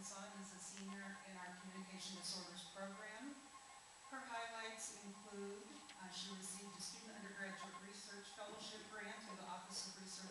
Arkansas and is a senior in our Communication Disorders program. Her highlights include she received a student undergraduate research fellowship grant through the Office of Research